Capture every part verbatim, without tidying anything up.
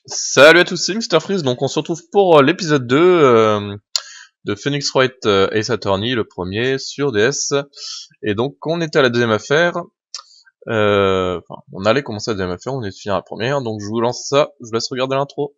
Salut à tous, c'est Mister Freeze, donc on se retrouve pour euh, l'épisode deux euh, de Phoenix Wright euh, Ace Attorney, le premier sur D S. Et donc on était à la deuxième affaire, euh, enfin on allait commencer la deuxième affaire, on est fini à la première, donc je vous lance ça, je vous laisse regarder l'intro.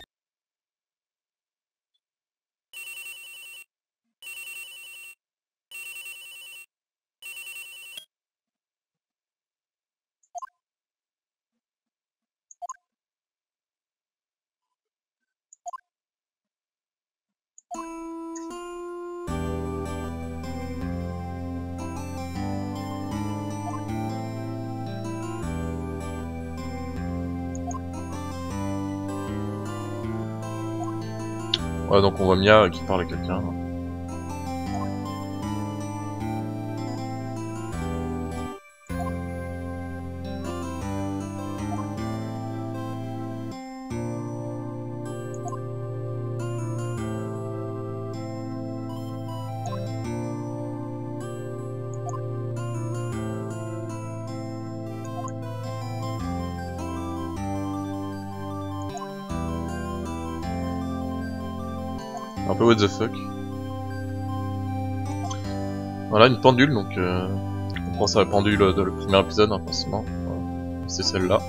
Ouais, donc on voit Mia qui parle à quelqu'un. Un peu what the fuck. Voilà, une pendule, donc euh, on pense à la pendule de le premier épisode, hein, forcément. Voilà. C'est celle-là.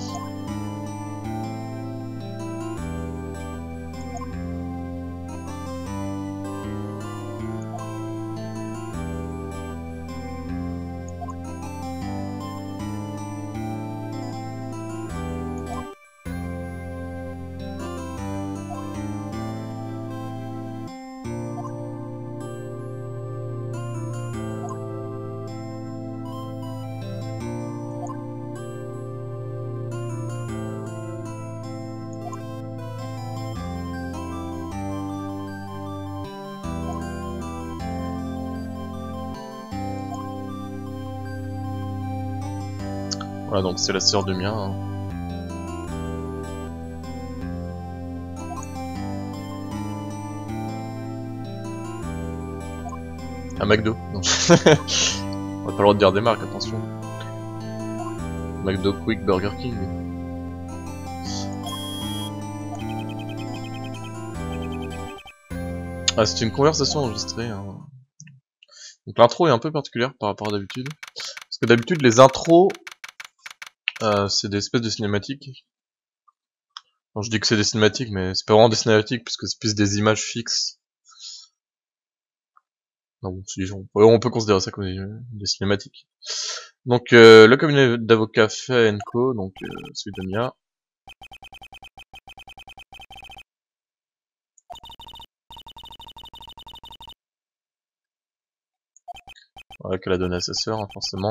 Voilà, donc c'est la sœur de Mia. Hein. Un McDo. Non. On n'a pas le droit de dire des marques, attention. McDo, Quick, Burger King. Ah, c'est une conversation enregistrée. Hein. Donc l'intro est un peu particulière par rapport à d'habitude. Parce que d'habitude, les intros, euh, c'est des espèces de cinématiques. Non, je dis que c'est des cinématiques, mais c'est pas vraiment des cinématiques, puisque c'est plus des images fixes. Non, bon, si, on, on peut considérer ça comme des, des cinématiques. Donc, euh, le cabinet d'avocats Fay and Co, donc euh, celui de Mia. Voilà, qu'elle a donné à sa sœur, hein, forcément.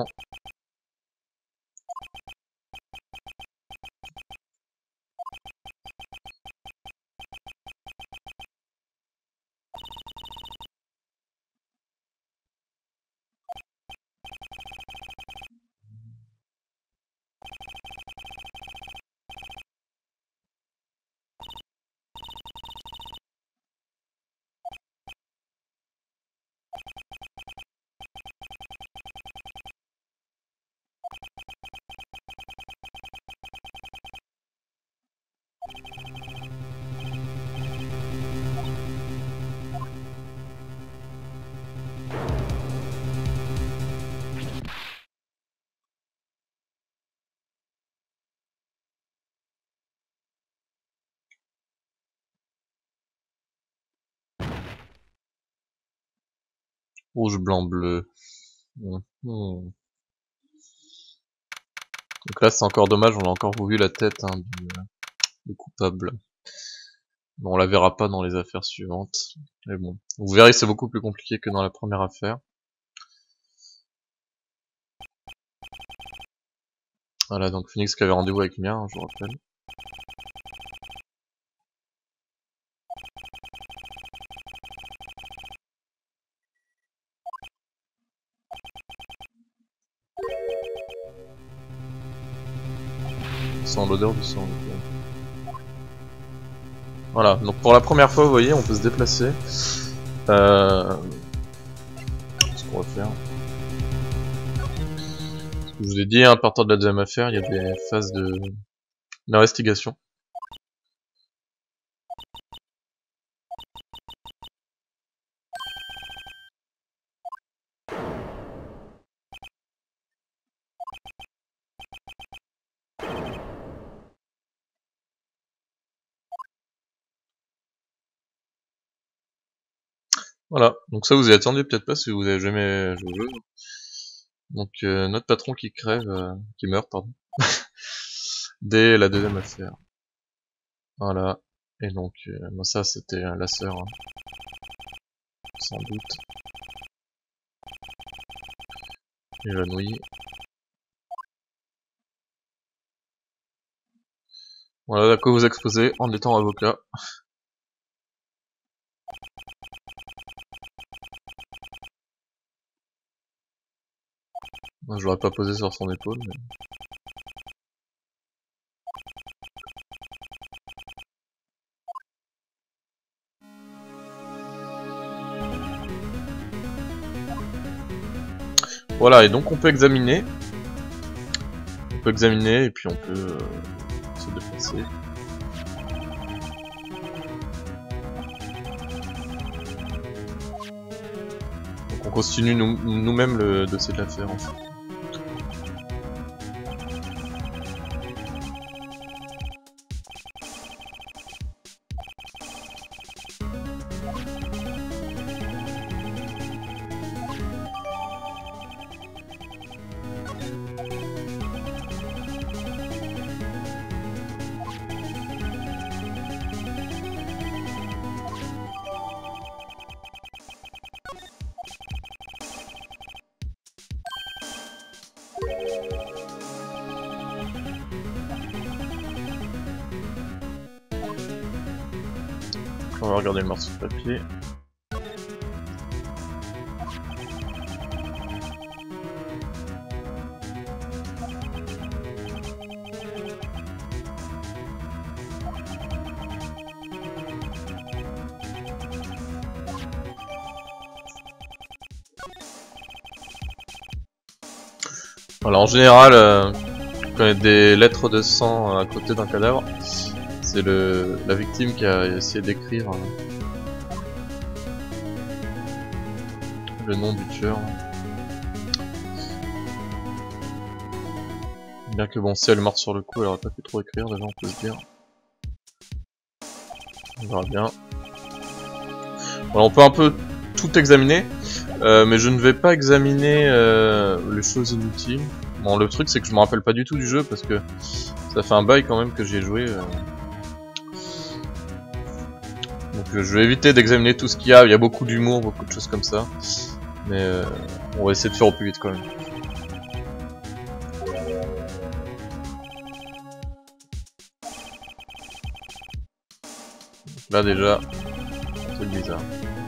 Rouge, blanc, bleu. Mmh. Donc là, c'est encore dommage, on a encore vu la tête hein, du, du coupable. Bon, on la verra pas dans les affaires suivantes. Mais bon, vous verrez, c'est beaucoup plus compliqué que dans la première affaire. Voilà, donc Phoenix qui avait rendez-vous avec Mia, hein, je vous rappelle. Sans l'odeur du sang. Donc, euh... Voilà, donc pour la première fois, vous voyez, on peut se déplacer. Euh... Ce qu'on va faire. Je vous ai dit, hein, à partir de la deuxième affaire, il y a des phases de d'investigation. Voilà, donc ça vous y attendiez peut-être pas si vous avez jamais joué au jeu. Donc euh, notre patron qui crève, euh, qui meurt, pardon, dès la deuxième affaire. Voilà, et donc euh, bon, ça c'était euh, la sœur, hein, sans doute, évanouie. Voilà à quoi vous exposez en étant avocat. Moi, je l'aurais pas posé sur son épaule, mais... Voilà, et donc on peut examiner. On peut examiner et puis on peut euh, se déplacer. Donc on continue nous- nous-mêmes le dossier de l'affaire en fait. On va regarder le morceau de papier. Voilà, en général, euh, quand il y a des lettres de sang à côté d'un cadavre, c'est le la victime qui a essayé d'écrire euh, le nom du tueur. Bien que bon, si elle est morte sur le coup, elle aurait pas pu trop écrire, déjà on peut se dire. On verra bien. Voilà, on peut un peu tout examiner, euh, mais je ne vais pas examiner euh, les choses inutiles. Bon, le truc c'est que je me rappelle pas du tout du jeu parce que ça fait un bail quand même que j'y ai joué. Euh... Donc euh, je vais éviter d'examiner tout ce qu'il y a. Il y a beaucoup d'humour, beaucoup de choses comme ça, mais euh, on va essayer de faire au plus vite quand même. Là déjà, un truc bizarre.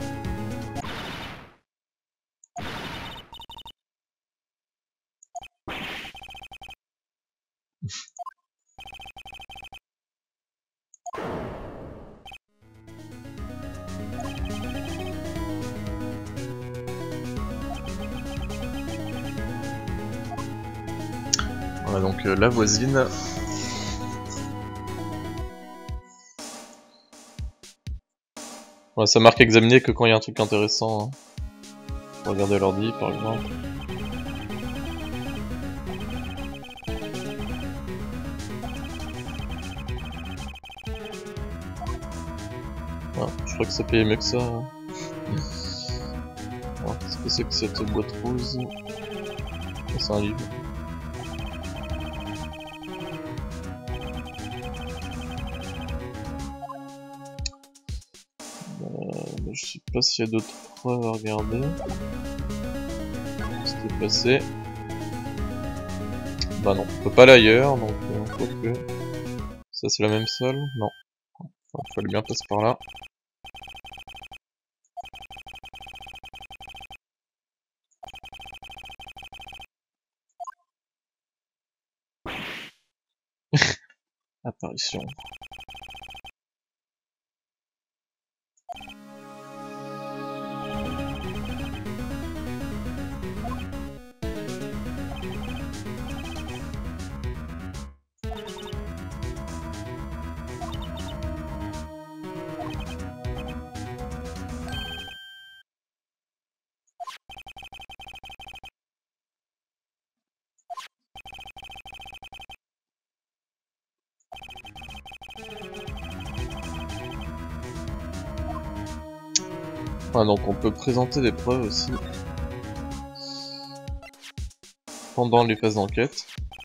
Voilà donc euh, la voisine. Voilà, ça marque examiner que quand il y a un truc intéressant. Hein. Regardez l'ordi par exemple. Voilà, je crois que ça payait mieux que ça. Hein. Qu'est-ce que c'est que cette boîte rose? C'est un livre. Euh, je sais pas s'il y a d'autres preuves à regarder. C'était passé. Bah non, on peut pas aller ailleurs, donc euh, faut que... Ça c'est la même salle? Non. Enfin, il fallait bien passer par là. Apparition. Ah, donc on peut présenter des preuves aussi pendant les phases d'enquête.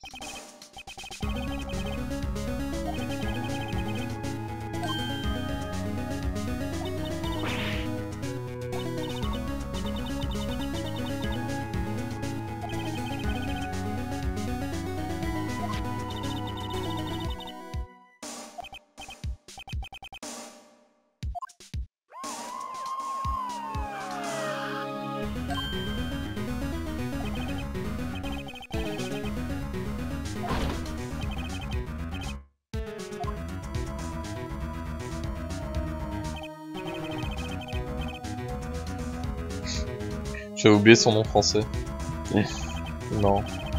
J'ai oublié son nom français. Non.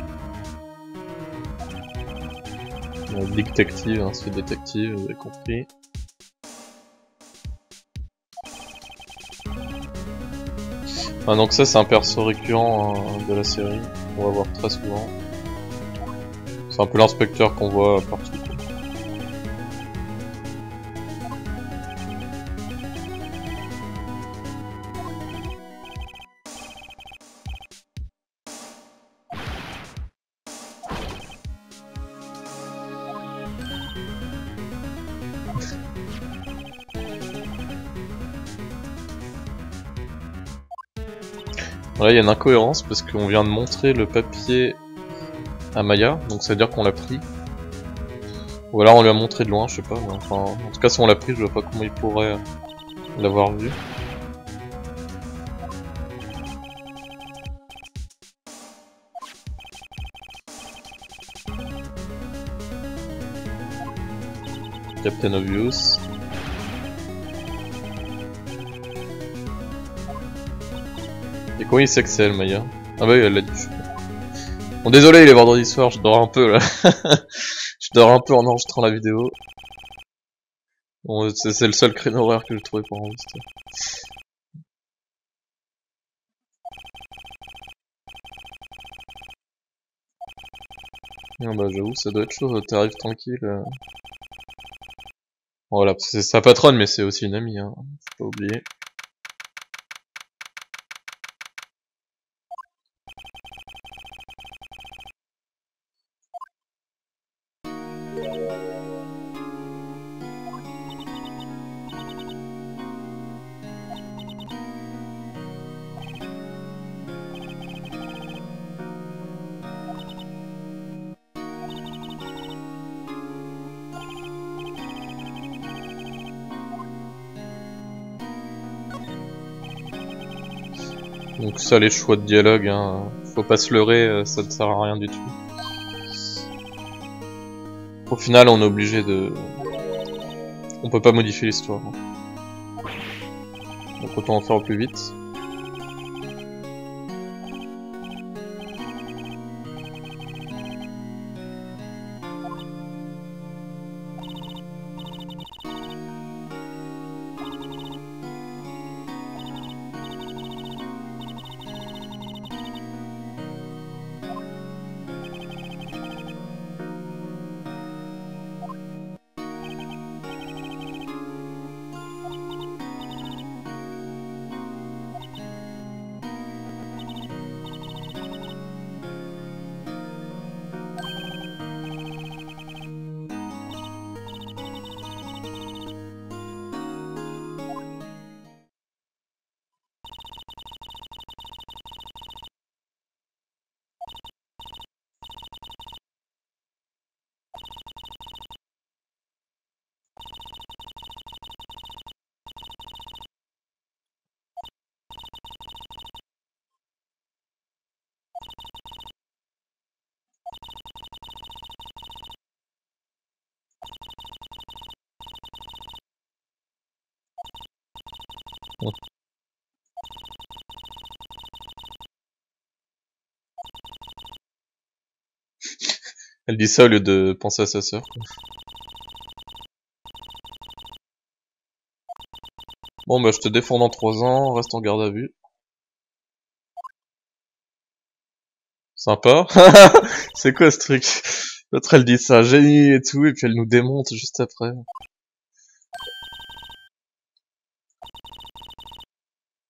Euh, Detective, hein, c'est détective, vous avez compris. Ah, donc ça c'est un perso récurrent hein, de la série, on va voir très souvent. C'est un peu l'inspecteur qu'on voit partout. Là il y a une incohérence parce qu'on vient de montrer le papier à Maya, donc ça veut dire qu'on l'a pris. Ou alors on lui a montré de loin, je sais pas, mais enfin, en tout cas si on l'a pris, je vois pas comment il pourrait l'avoir vu. Captain Obvious. Et comment il sait que c'est elle, Maya? Ah bah oui, elle l'a dit. Bon, désolé, il est vendredi soir, je dors un peu là. Je dors un peu en enregistrant la vidéo. Bon, c'est le seul créneau horaire que j'ai trouvé pour enregistrer. Ah bah j'avoue, ça doit être chaud, t'arrives tranquille. Euh... Voilà, c'est sa patronne, mais c'est aussi une amie, hein. Faut pas oublier. Donc ça, les choix de dialogue, hein, faut pas se leurrer, ça ne sert à rien du tout. Au final, on est obligé de... On peut pas modifier l'histoire. Donc autant en faire au plus vite. Bon. Elle dit ça au lieu de penser à sa sœur. Bon bah je te défends dans trois ans, reste en garde à vue. Sympa. C'est quoi ce truc? L'autre elle dit ça, génie et tout, et puis elle nous démonte juste après.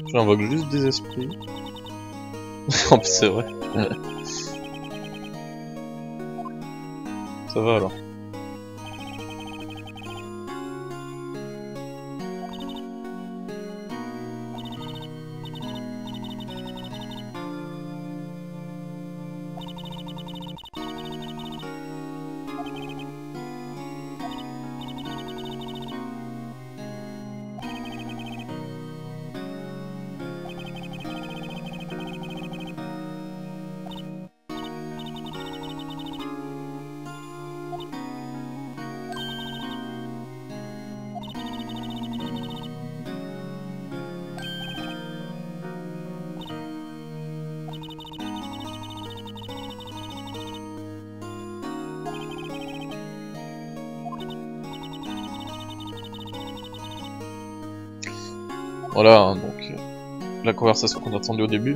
J'invoque juste des esprits. En plus c'est vrai. Ça va alors. Voilà, donc euh, la conversation qu'on a attendue au début.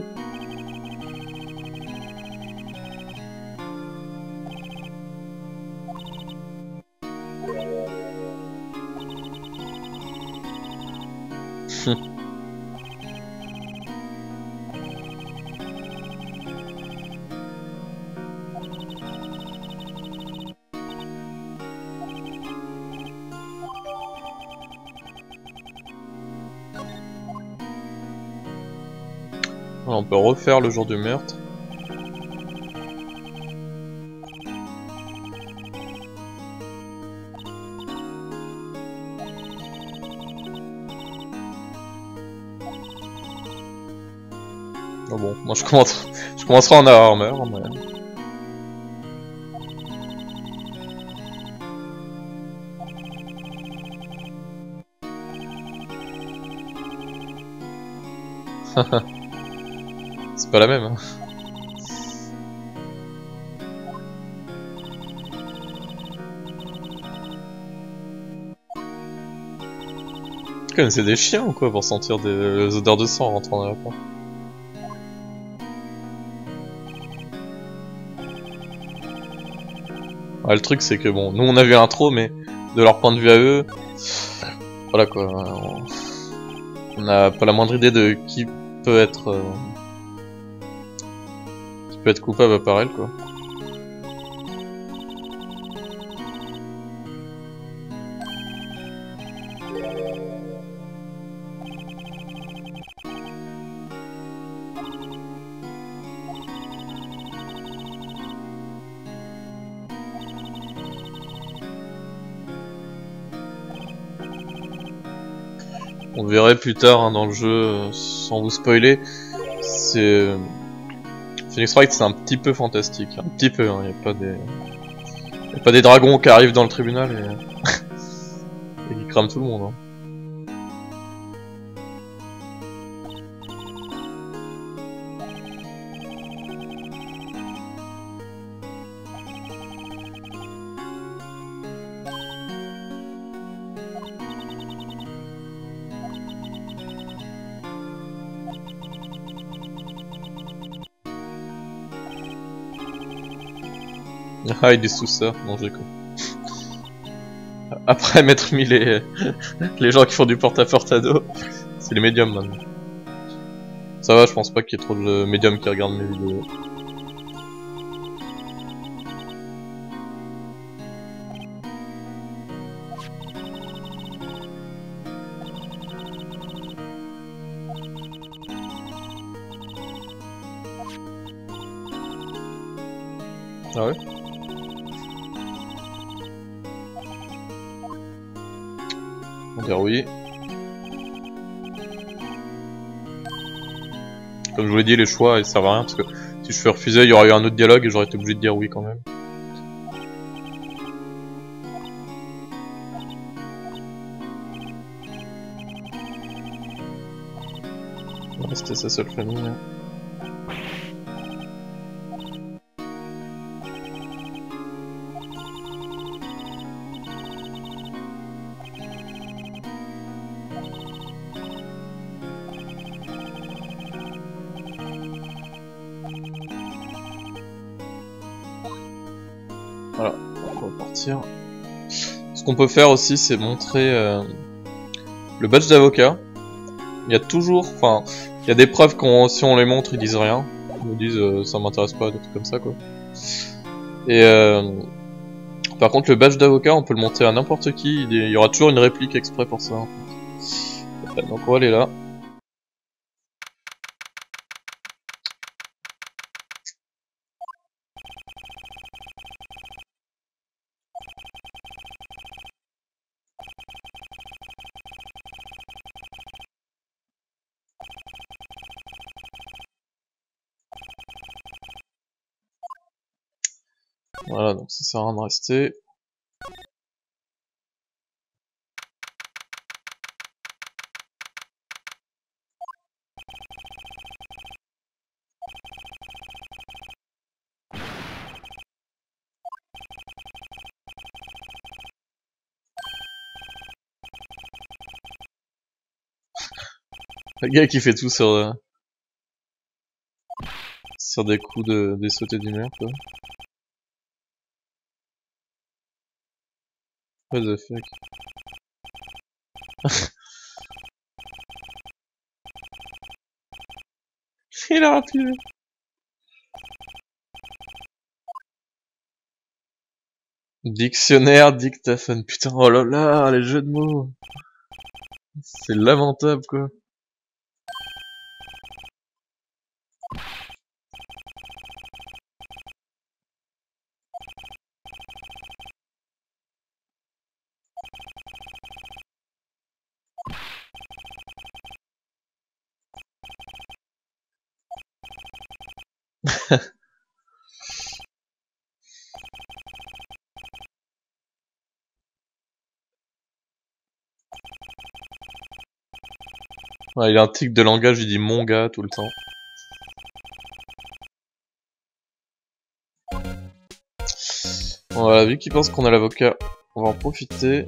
Voilà, on peut refaire le jour du meurtre. Oh bon, moi je commence, je commencerai en armor, mais... C'est pas la même, hein. Comme c'est des chiens ou quoi pour sentir des odeurs de sang en rentrant dans la porte. Ouais, le truc c'est que bon, nous on a vu l'intro, mais de leur point de vue à eux, voilà quoi, on... on n'a pas la moindre idée de qui peut être euh... qui peut être coupable par elle quoi. On verrait plus tard hein, dans le jeu, euh, sans vous spoiler, c'est... Euh... Phoenix Wright c'est un petit peu fantastique, un petit peu, hein, y a pas des... Y a pas des dragons qui arrivent dans le tribunal et, et qui crament tout le monde. Hein. Ah, ils disent tout ça, non je déconne. Après m'être mis les... les gens qui font du porte-à-porte à dos, c'est les médiums maintenant. Ça va, je pense pas qu'il y ait trop de médiums qui regardent mes vidéos. Ah ouais? On va dire oui. Comme je vous l'ai dit, les choix ils servent à rien parce que si je fais refuser, il y aurait eu un autre dialogue et j'aurais été obligé de dire oui quand même. Ouais, c'était sa seule famille. Hein. Voilà, on va partir. Ce qu'on peut faire aussi, c'est montrer euh, le badge d'avocat. il y a toujours, enfin, il y a des preuves qu'on, si on les montre, ils disent rien. Ils nous disent euh, ça m'intéresse pas, des trucs comme ça quoi. Et euh, par contre, le badge d'avocat, on peut le monter à n'importe qui. Il y aura toujours une réplique exprès pour ça. En fait. Donc on va aller là. Voilà, donc ça sert à rien de rester. Le gars qui fait tout sur, euh, sur des coups de des sautés d'humeur quoi. What the fuck. Il a rapide. Dictionnaire, dictaphone, putain, oh là là, les jeux de mots. C'est lamentable quoi. Ouais, il a un tic de langage, il dit mon gars tout le temps. Voilà, vu qu'il pense qu'on a l'avocat, on va en profiter.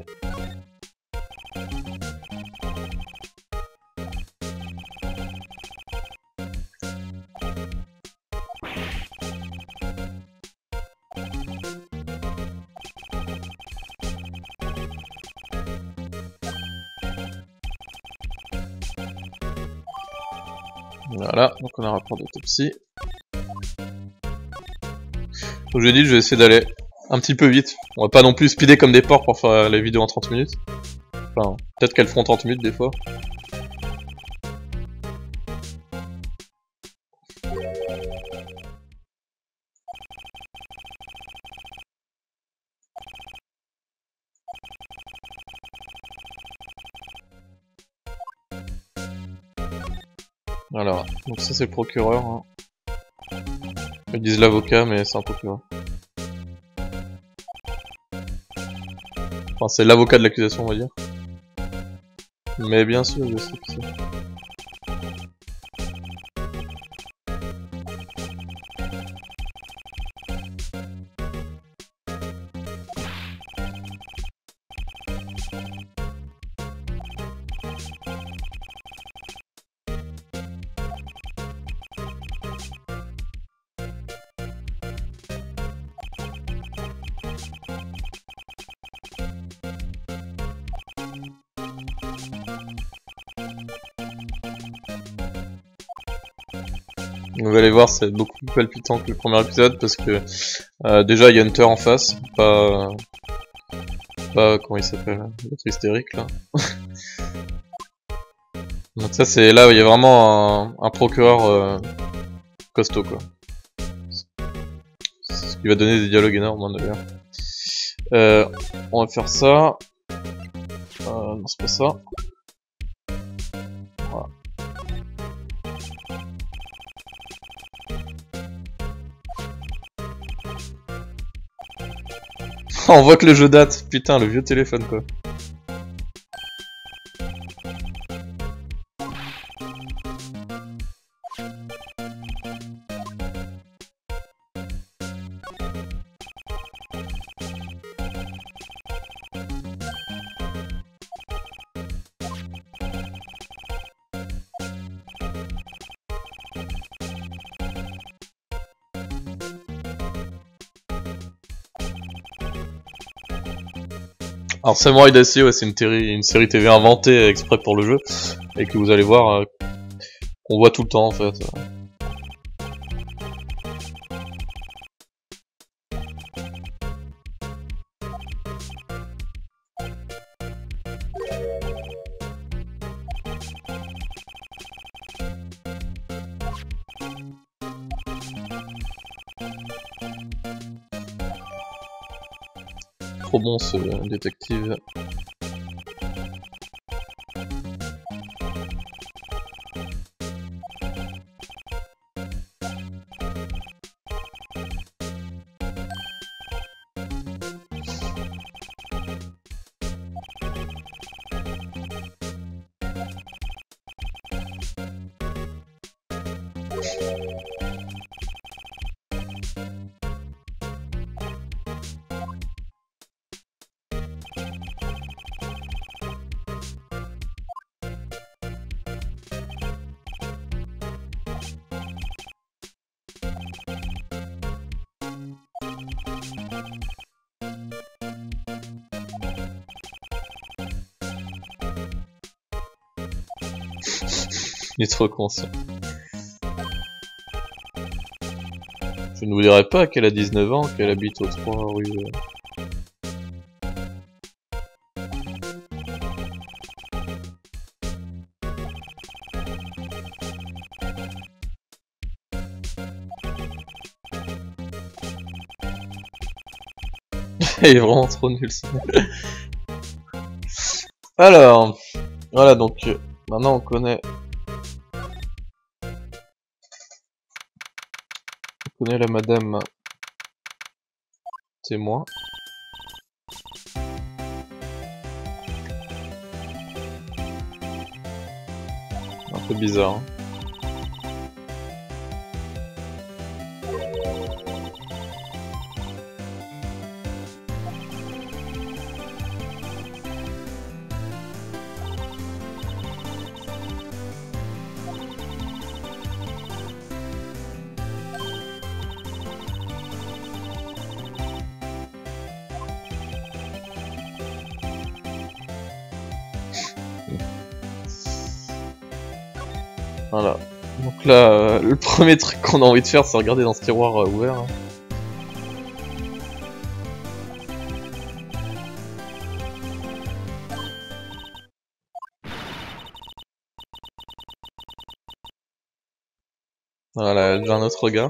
Voilà, donc on a un rapport d'autopsie. Donc je lui ai dit, je vais essayer d'aller un petit peu vite. On va pas non plus speeder comme des porcs pour faire les vidéos en trente minutes. Enfin, peut-être qu'elles feront trente minutes des fois. Voilà, donc ça c'est le procureur. Hein. Ils disent l'avocat, mais c'est un procureur. Enfin, c'est l'avocat de l'accusation, on va dire. Mais bien sûr, je sais que c'est. Vous allez voir, c'est beaucoup plus palpitant que le premier épisode parce que euh, déjà il y a Hunter en face, pas pas comment il s'appelle, l'autre hystérique là. Donc ça c'est là où il y a vraiment un, un procureur euh, costaud quoi. C'est ce qui va donner des dialogues énormes d'ailleurs. Euh, on va faire ça. Euh, non c'est pas ça. Voilà. On voit que le jeu date, putain le vieux téléphone quoi. Alors Samurai Dacier, ouais, c'est une, une série T V inventée exprès pour le jeu. et que vous allez voir euh, qu'on voit tout le temps en fait. Trop bon ce détective. Il est trop conscient. Je ne vous dirai pas qu'elle a dix-neuf ans, qu'elle habite aux trois rue. Il est vraiment trop nul ça. Alors, voilà donc, euh, maintenant on connaît... On connaît la madame témoin. Un peu bizarre. Hein. Voilà. Donc là, euh, le premier truc qu'on a envie de faire, c'est regarder dans ce tiroir euh, ouvert. Hein. Voilà, j'ai un autre regard.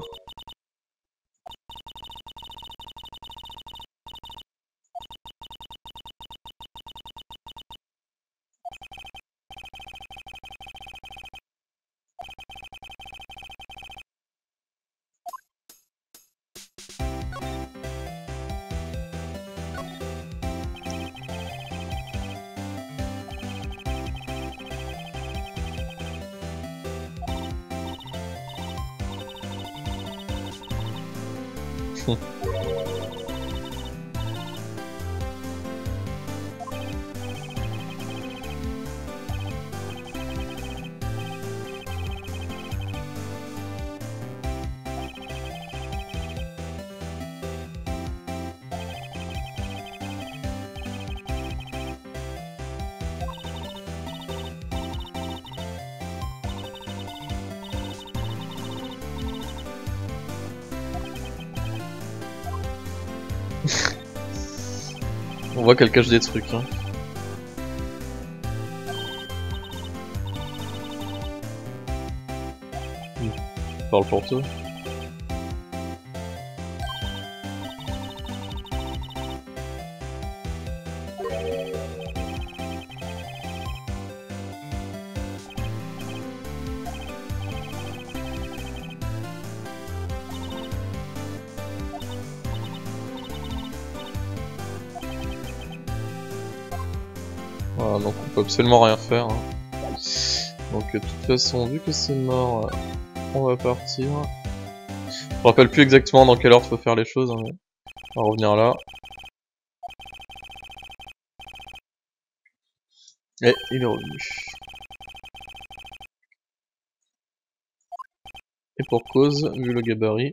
On voit qu'elle cache des trucs. Hein. Parle pour toi. Voilà, donc on peut absolument rien faire. Hein. Donc de toute façon, vu que c'est mort, on va partir. Je me rappelle plus exactement dans quelle ordre faut faire les choses, hein, mais on va revenir là. Et il est revenu. Et pour cause, vu le gabarit.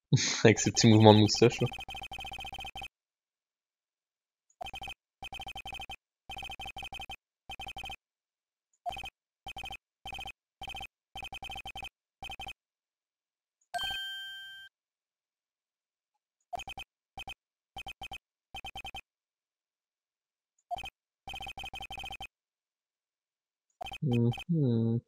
Avec ses petits mouvements de moustache. Là. Mmh.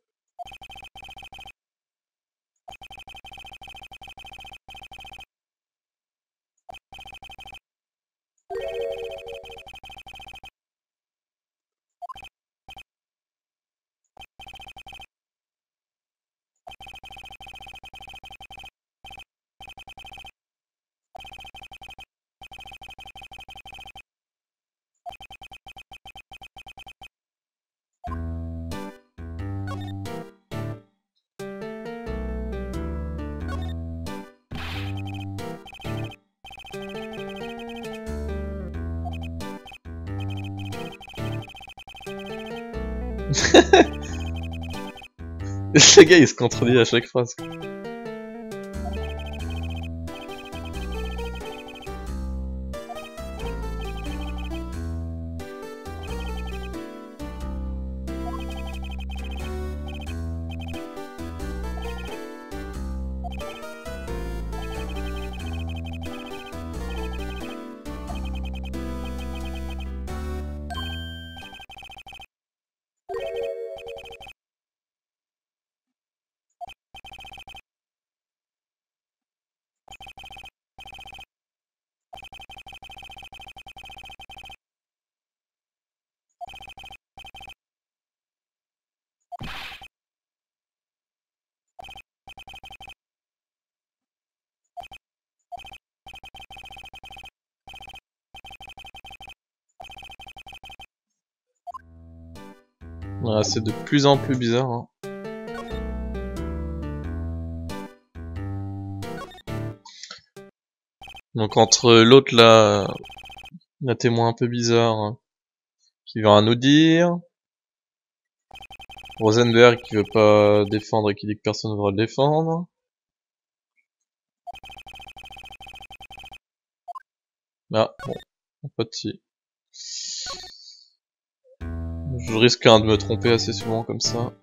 Le gars il se contredit à chaque phrase. Ah, c'est de plus en plus bizarre. Hein. Donc entre l'autre là, la témoin un peu bizarre, hein, qui veut rien nous dire, Rosenberg qui veut pas défendre et qui dit que personne ne devra le défendre. Ah, bon, pas de si. Je risque hein, de me tromper assez souvent comme ça.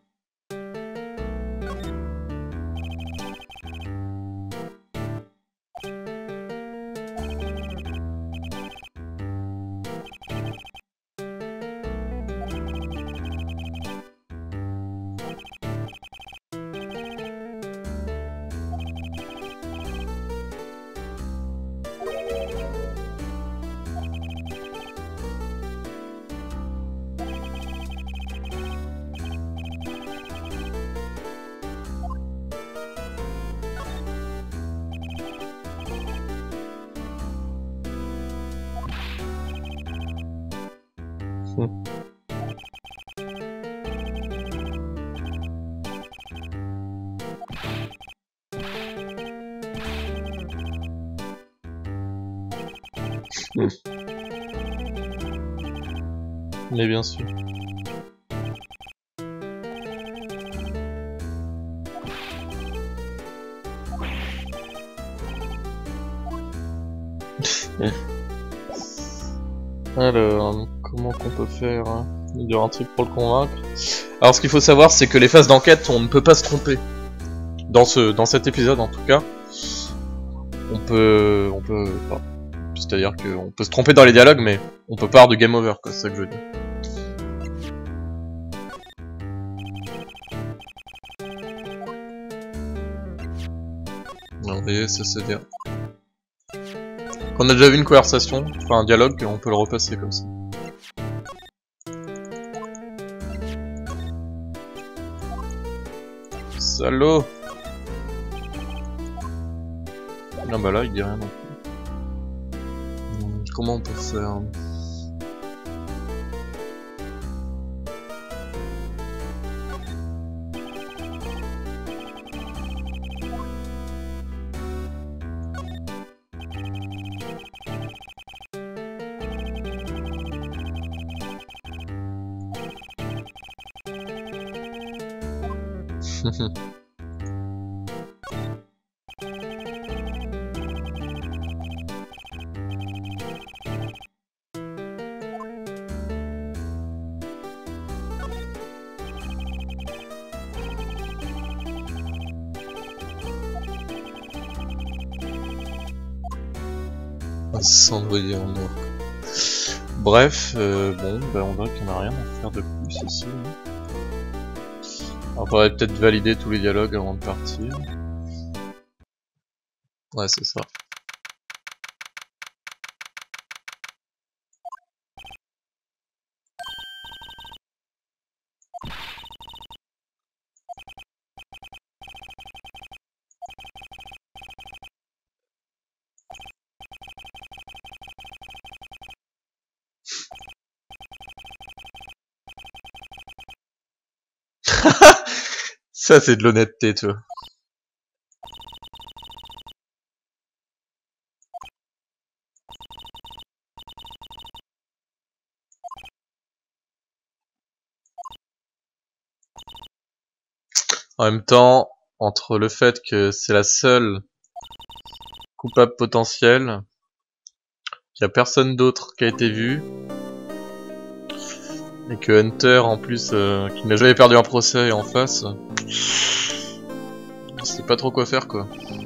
Hum. Hum. Mais bien sûr. Alors, comment qu'on peut faire hein? Il y aura un truc pour le convaincre. Alors ce qu'il faut savoir c'est que les phases d'enquête on ne peut pas se tromper. Dans ce dans cet épisode en tout cas. On peut. On peut. Enfin, c'est-à-dire qu'on peut se tromper dans les dialogues mais on peut pas avoir de game over quoi, c'est ça que je veux dire. Non, vous voyez, ça c'est bien. On a déjà vu une conversation, enfin un dialogue, on peut le repasser comme ça. Salaud! Non bah là il dit rien non plus. Comment on peut faire? Un cendrier en or. Bref, euh, bon, bah on dirait qu'il n'y en a rien à faire de plus ici. On pourrait peut-être valider tous les dialogues avant de partir. Ouais, c'est ça. Ça, c'est de l'honnêteté, tu vois. En même temps, entre le fait que c'est la seule coupable potentielle, qu'il n'y a personne d'autre qui a été vu, et que Hunter, en plus, euh, qui n'a jamais perdu un procès, est en face, c'est pas trop quoi faire, quoi.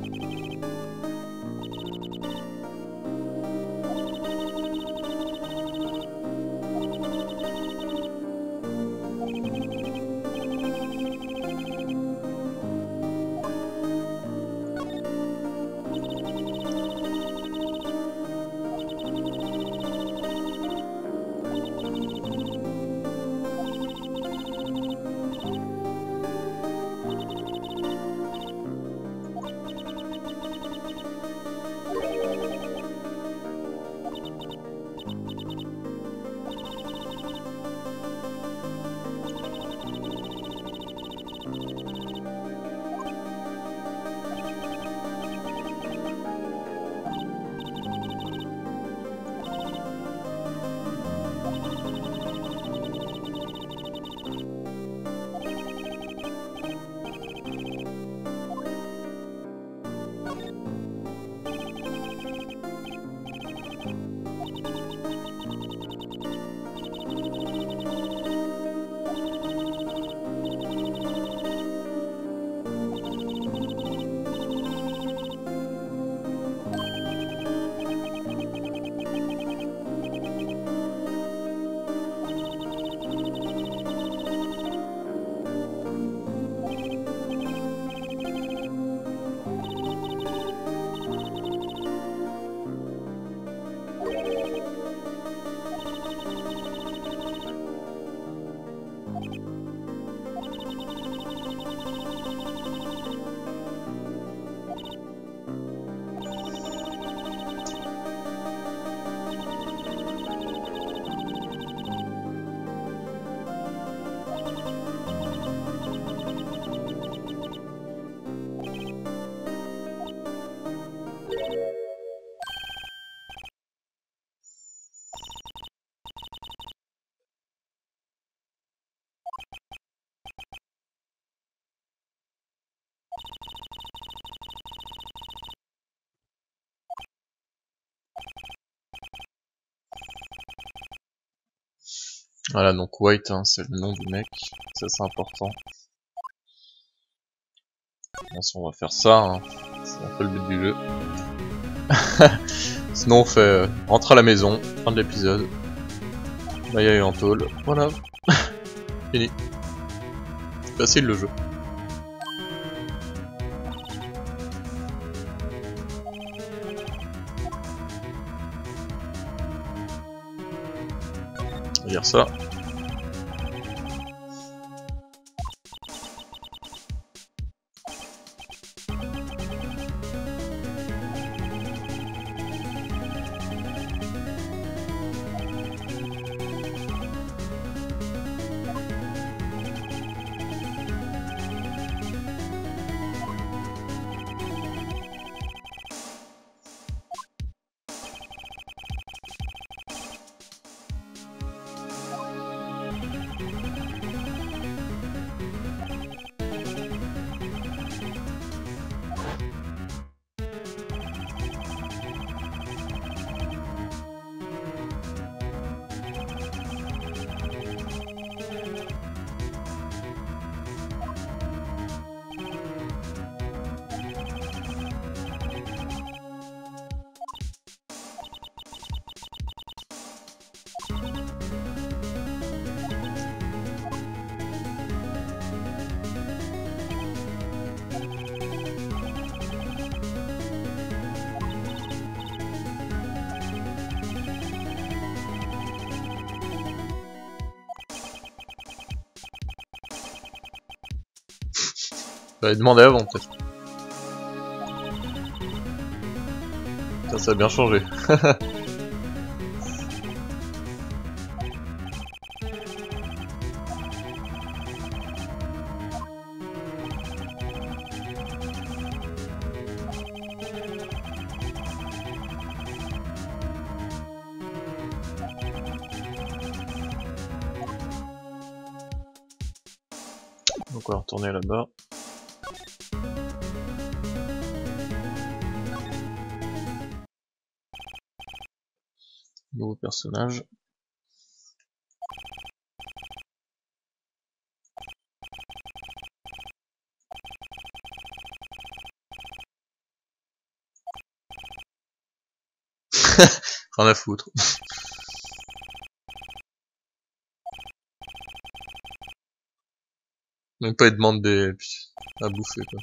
Voilà, donc White, hein, c'est le nom du mec, ça c'est important. Bon, si on va faire ça, hein, c'est un peu le but du jeu. Sinon on fait euh, rentre à la maison, fin de l'épisode. Maya est en tôle, voilà. Fini. Facile le jeu. On va dire ça. Fallait demander avant peut-être. Ça, ça a bien changé. Donc on va retourner là-bas. Nouveau personnage. Rien à foutre. Même pas, il demande des... à bouffer quoi.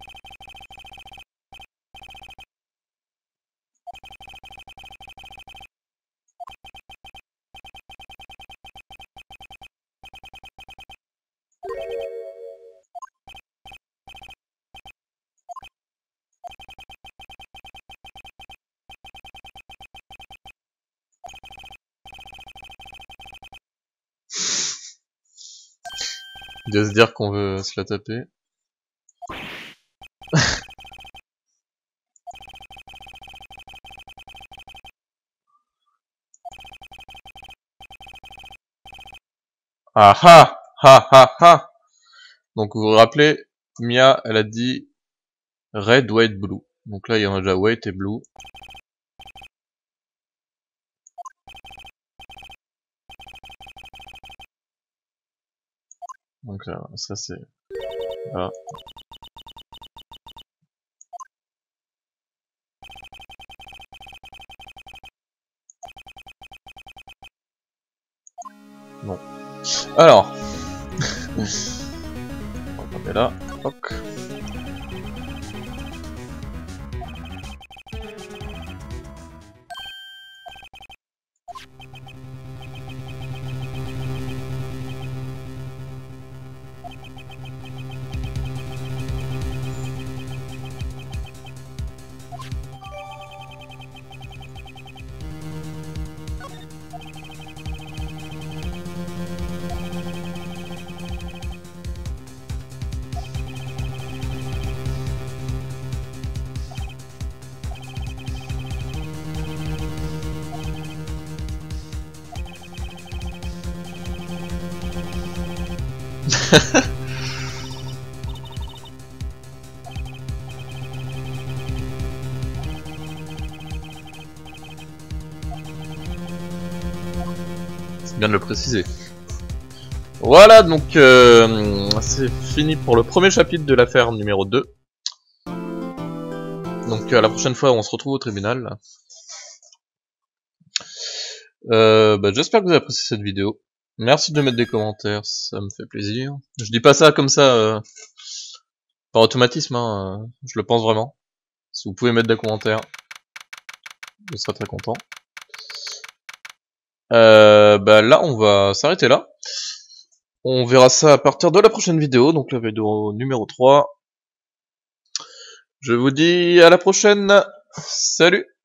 Il doit se dire qu'on veut se la taper. Ah ah ah ah ah. Donc vous vous rappelez, Mia, elle a dit red, white, blue. Donc là il y en a déjà white et blue. Donc là, ça c'est... Voilà. Bon. Alors. On va taper là. Hop. C'est bien de le préciser. Voilà, donc euh, c'est fini pour le premier chapitre de l'affaire numéro deux. Donc euh, la prochaine fois on se retrouve au tribunal. Euh, bah, j'espère que vous avez apprécié cette vidéo. Merci de mettre des commentaires, ça me fait plaisir. Je dis pas ça comme ça euh, par automatisme, hein, euh, je le pense vraiment. Si vous pouvez mettre des commentaires, je serai très content. Euh, bah là on va s'arrêter là. On verra ça à partir de la prochaine vidéo, donc la vidéo numéro trois. Je vous dis à la prochaine. Salut!